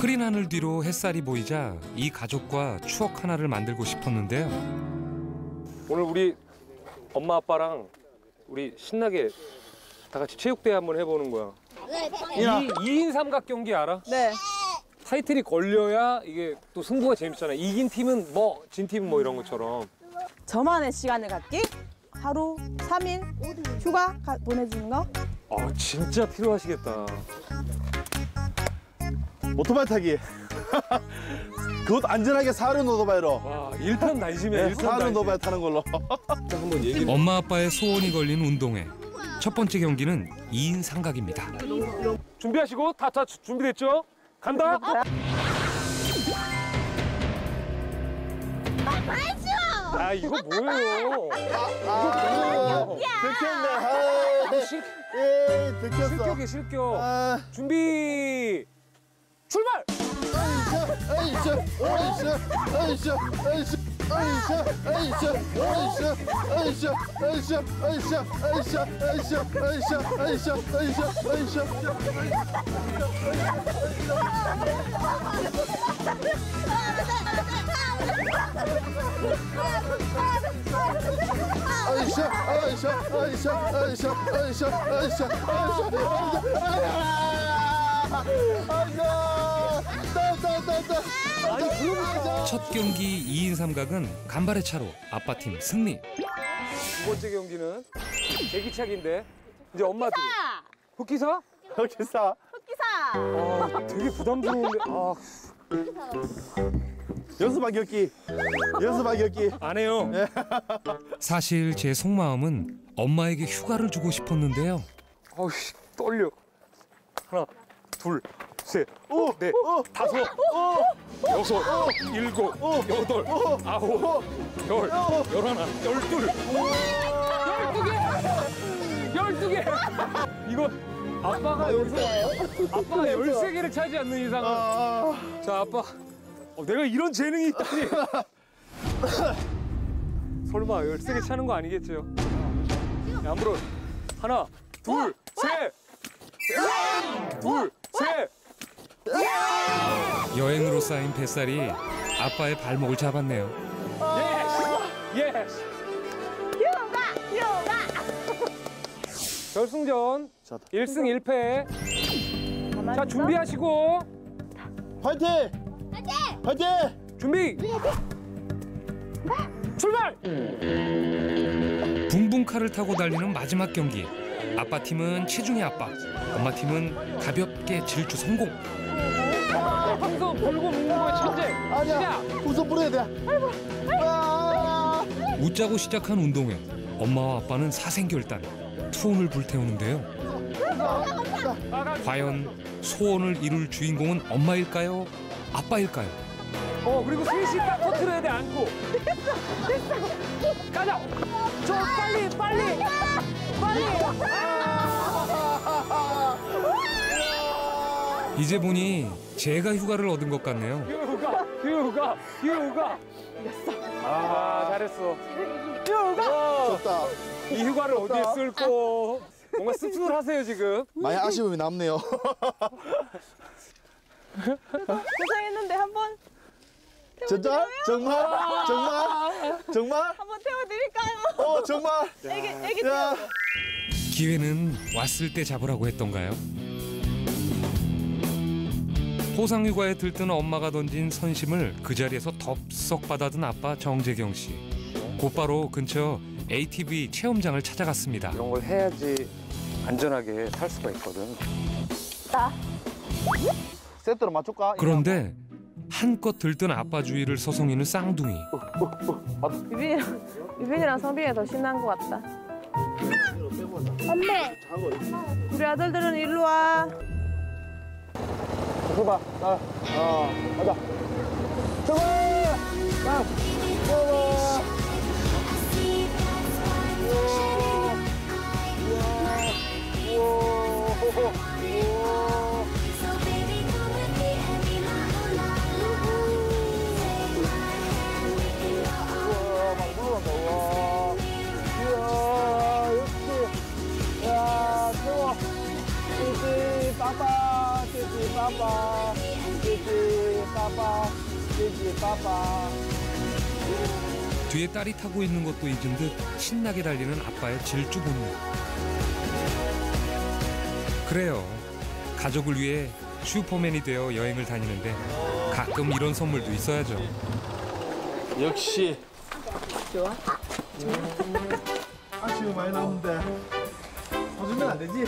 흐린 하늘 뒤로 햇살이 보이자 이 가족과 추억 하나를 만들고 싶었는데요. 오늘 우리 엄마 아빠랑 우리 신나게 다 같이 체육대회 한번 해보는 거야. 2인 삼각 경기 알아? 네. 타이틀이 걸려야 이게 또 승부가 재밌잖아. 이긴 팀은 뭐, 진 팀은 뭐 이런 것처럼. 저만의 시간을 갖기? 하루 3일 휴가 보내주는 거? 아 진짜 필요하시겠다. 오토바이 타기. 그것도 안전하게 사륜 오토바이로. 와 일편단심이야. 사륜 오토바이 타는 걸로. 한번 얘기. 엄마 아빠의 소원이 걸린 운동회. 첫 번째 경기는 2인 삼각입니다. 준비하시고 다 준비됐죠? 간다. 아 이거 뭐예요? 들켰네. 들켰어. 실격이 실격. 아. 준비 출발. 첫 경기 2인 삼각은 간발의 차로 아빠팀 승리. 두 번째 경기는 제기차기인데 이제 엄마들. 흑기사? 흑기사. 아 되게 부담스러운데. 아. 연습하기. 연습하기. 안 해요. 사실 제 속마음은 엄마에게 휴가를 주고 싶었는데요. 어우 떨려. 하나, 둘, 셋, 넷, 다섯, 여섯, 일곱, 여덟, 아홉, 열, 열하나, 열둘. 12개! 이거 아빠가 여기서 13개를 차지 않는 이상은. 자 아빠, 내가 이런 재능이 있다니. 설마 13개 차는 거 아니겠죠? 양부로 하나, 둘, 셋! 둘, 셋! 여행으로 쌓인 뱃살이 아빠의 발목을 잡았네요. 예스! 결승전 1승 1패. 자 준비하시고 파이팅! 파이팅! 준비 출발! 붕붕카를 타고 달리는 마지막 경기. 아빠 팀은 체중의 압박, 엄마 팀은 가볍게 질주 성공. 항상 벌고 먹는 거야 천재. 아니야. 우선 뿌려야 돼. 웃자고 시작한 운동회. 엄마와 아빠는 사생결단, 투혼을 불태우는데요. 과연 소원을 이룰 주인공은 엄마일까요? 아빠일까요? 그리고 셋이 딱 터트려야 돼. 안고 가자. 저 빨리 이제 보니 제가 휴가를 얻은 것 같네요. 휴가. 아 잘했어. 휴가. 좋다. 이 휴가를 어디에 쓸고 뭔가 씁쓸하세요 지금. 많이 아쉬움이 남네요. 고생했는데 한번 진짜? 정말? 한번 태워드릴까요? 정말? 애기 태워. 기회는 왔을 때 잡으라고 했던가요? 포상휴가에 들뜬 엄마가 던진 선심을 그 자리에서 덥석 받아든 아빠 정재경 씨. 곧바로 근처 ATV 체험장을 찾아갔습니다. 이런 걸 해야지 안전하게 탈 수가 있거든. 세트로 맞출까? 그런데 한껏 들뜬 아빠 주위를 서성이는 쌍둥이. 유빈이랑 성빈이가 더 신난 것 같다. 엄마! 우리 아들들은 일로 와. 해봐. 가자. 출발! 뒤에 딸이 타고 있는 것도 잊은 듯 신나게 달리는 아빠의 질주 본능. 그래요. 가족을 위해 슈퍼맨이 되어 여행을 다니는데 가끔 이런 선물도 있어야죠. 역시. 좋아? 아쉬움 많이 남는데. 봐주면 안 되지?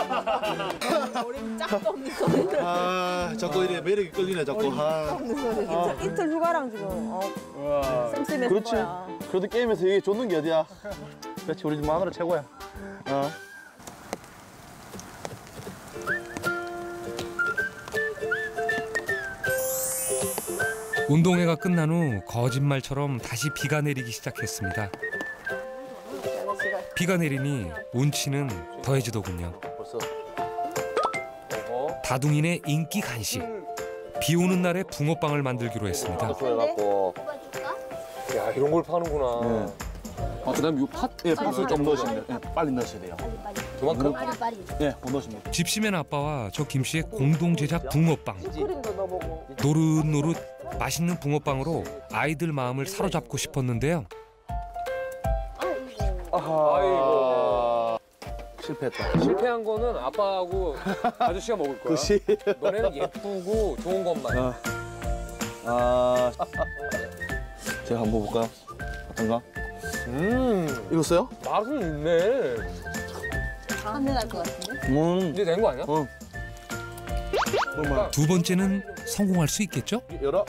우리 짝도 없는 소리를. 아, 자꾸 이래 매력이 끌리네, 자꾸. 아. 없는 소리. 진짜 이틀 휴가랑 지금 씀씀했을 그렇지. 거야. 그래도 게임에서 이게 좋는 게 어디야? 그렇지, 우리 집 마누라 최고야. 운동회가 끝난 후 거짓말처럼 다시 비가 내리기 시작했습니다. 비가 내리니 운치는 더해지더군요. 벌써. 다둥이네 인기 간식. 비 오는 날에 붕어빵을 만들기로 했습니다. 좋아해갖고. 야, 이런 걸 파는구나. 네. 그다음 요 팥. 예, 팥을 좀 넣으시면 돼요. 예, 빨리 넣으셔야 돼요. 그만큼. 예, 못 넣으십니다. 집시맨 아빠와 저 김씨의 공동 제작 붕어빵. 크림도 넣어보고. 노릇노릇 맛있는 붕어빵으로 아이들 마음을 사로잡고 싶었는데요. 아이고. 실패했다. 실패한 거는 아빠하고 아저씨가 먹을 거야. 그치? 너네는 예쁘고 좋은 것만. 제가 한번 볼까요? 어떤가? 익었어요? 맛은 있네. 한내 날 것 같은데? 이제 된 거 아니야? 정말. 두 번째는 성공할 수 있겠죠? 열어.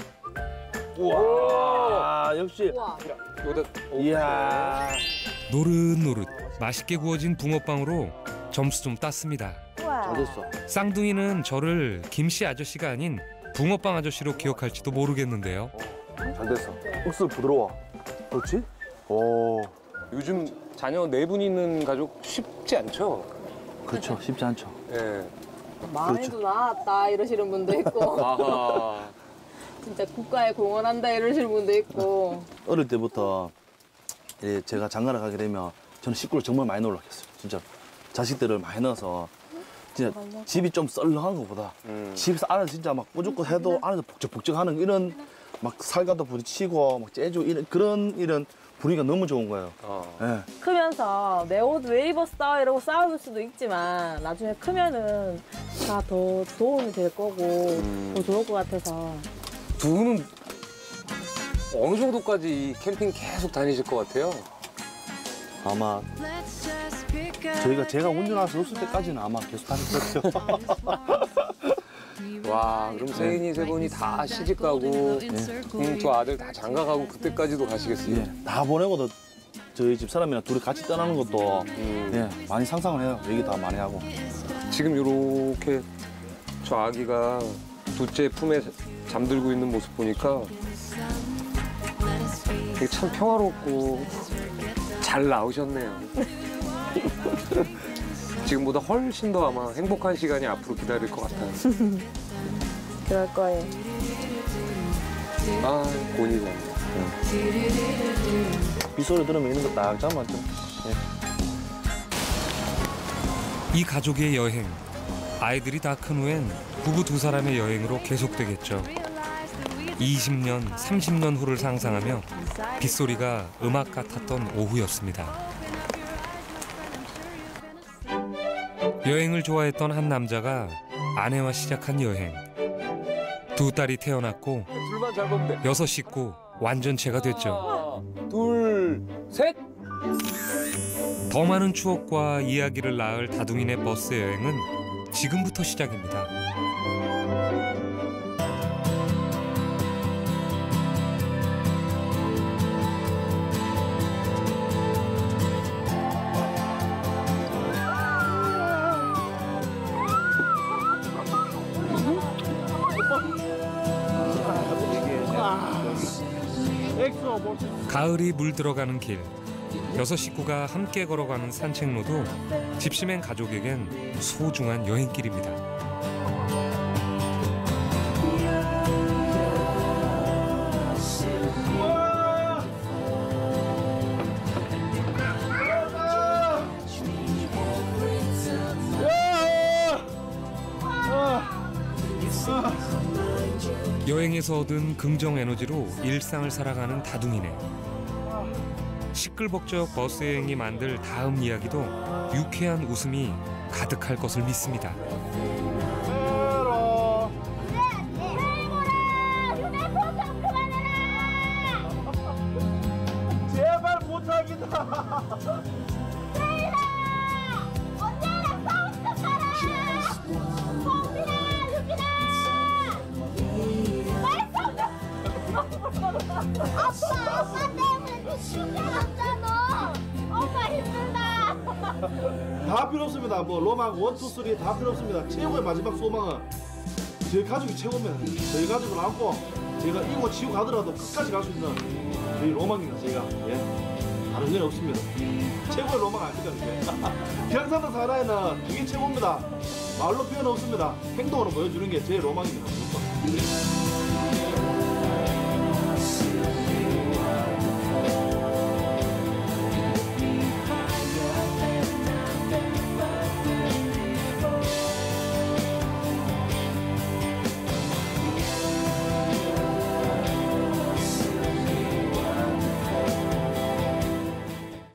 우와. 역시. 우와. 여기다. 이야. 노릇노릇 맛있게 구워진 붕어빵으로 점수 좀 땄습니다. 잘 됐어. 쌍둥이는 저를 김씨 아저씨가 아닌 붕어빵 아저씨로 기억할지도 모르겠는데요. 잘 됐어. 육수 부드러워. 그렇지? 오. 요즘 자녀 4분 있는 가족 쉽지 않죠? 그렇죠. 쉽지 않죠. 예. 마음에도 나왔다 이러시는 분도 있고 아하. 진짜 국가에 공헌한다 이러시는 분도 있고. 어릴 때부터 이제 제가 장가를 가게 되면 저는 식구를 정말 많이 놀랐겠어요. 진짜 자식들을 많이 넣어서 진짜 집이 좀 썰렁한 것보다 집에서 안에서 진짜 막 꼬죽꼬 해도 안에서 북적북적하는 이런 막 살가도 부딪히고 막 째주 이런 분위기가 너무 좋은 거예요. 예. 크면서 내 옷 왜 입었어 이러고 싸울 수도 있지만 나중에 크면은 다 더 도움이 될 거고 더 좋을 것 같아서. 두 분은 어느 정도까지 이 캠핑 계속 다니실 것 같아요? 아마 제가 운전할 수 없을 때까지는 아마 계속 다닐 것 같아요. 와, 그럼 세인이 세 분이 다 시집 가고 두 아들 다 장가 가고 그때까지도 가시겠어요? 예, 다 보내고도 저희 집 사람이랑 둘이 같이 떠나는 것도 예, 많이 상상을 해요. 얘기 다 많이 하고. 지금 이렇게 저 아기가 둘째 품에 잠들고 있는 모습 보니까 되게 참 평화롭고 잘 나오셨네요. 지금보다 훨씬 더 아마 행복한 시간이 앞으로 기다릴 것 같아요. 그럴 거예요. 아, 곤이네. 빗소리 들으면 있는 거 딱 잠만 좀. 이 가족의 여행, 아이들이 다 큰 후엔 부부 두 사람의 여행으로 계속되겠죠. 20년, 30년 후를 상상하며 빗소리가 음악 같았던 오후였습니다. 여행을 좋아했던 한 남자가 아내와 시작한 여행. 두 딸이 태어났고 둘만 잘 보면 돼. 6 식구 완전체가 됐죠. 하나, 둘, 셋. 더 많은 추억과 이야기를 낳을 다둥이네 버스 여행은 지금부터 시작입니다. 가을이 물들어가는 길. 6 식구가 함께 걸어가는 산책로도 집시맨 가족에겐 소중한 여행길입니다. 여행에서 얻은 긍정 에너지로 일상을 살아가는 다둥이네. 시끌벅적 버스 여행이 만들 다음 이야기도 유쾌한 웃음이 가득할 것을 믿습니다. 제발 못하겠다. 아빠 때문에 쉽게 갔잖아. 엄마 힘들다. 다 필요 없습니다. 뭐 로망 1, 2, 3 다 필요 없습니다. 최고의 마지막 소망은 저희 가족이 최고입니다. 저희 가족을 안고 제가 이고 지고 가더라도 끝까지 갈 수 있는 저희 로망입니다. 저희가 다른 건 없습니다. 최고의 로망 아닙니까 이게? 경상도 사나이는 그게 최고입니다. 말로 표현 없습니다. 행동으로 보여주는 게 제 로망입니다. 무조건.